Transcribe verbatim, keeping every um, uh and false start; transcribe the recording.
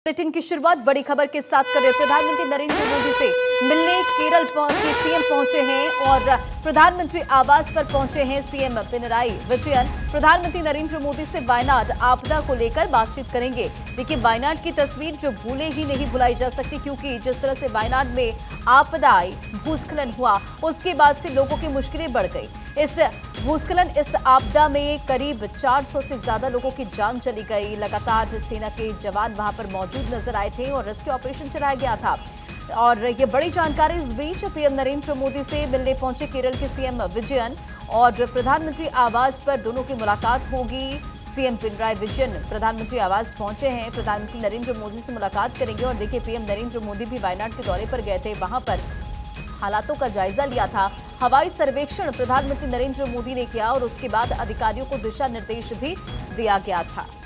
Bulletin की शुरुआत बड़ी खबर के साथ कर रहे प्रधानमंत्री नरेंद्र मोदी से मिलने केरल के सीएम पहुंचे हैं और प्रधानमंत्री आवास पर पहुंचे हैं सीएम पिनराई विजयन। प्रधानमंत्री नरेंद्र मोदी से वायनाड आपदा को लेकर बातचीत करेंगे। देखिए, वायनाड की तस्वीर जो भूले ही नहीं भुलाई जा सकती, क्योंकि जिस तरह से वायनाड में आपदा आई, भूस्खलन हुआ, उसके बाद से लोगों की मुश्किलें बढ़ गई। इस भूस्खलन इस आपदा में करीब चार सौ से ज्यादा लोगों की जान चली गई। लगातार सेना के जवान वहां पर मौजूद नजर आए थे और रेस्क्यू ऑपरेशन चलाया गया था। और ये बड़ी जानकारी इस बीच पीएम नरेंद्र मोदी से मिलने पहुंचे केरल के सीएम विजयन और प्रधानमंत्री आवास पर दोनों की मुलाकात होगी। सीएम पिनराई विजयन प्रधानमंत्री आवास पहुंचे हैं, प्रधानमंत्री नरेंद्र मोदी से मुलाकात करेंगे। और देखिए, पीएम नरेंद्र मोदी भी वायनाड के दौरे पर गए थे, वहां पर हालातों का जायजा लिया था। हवाई सर्वेक्षण प्रधानमंत्री नरेंद्र मोदी ने किया और उसके बाद अधिकारियों को दिशा निर्देश भी दिया गया था।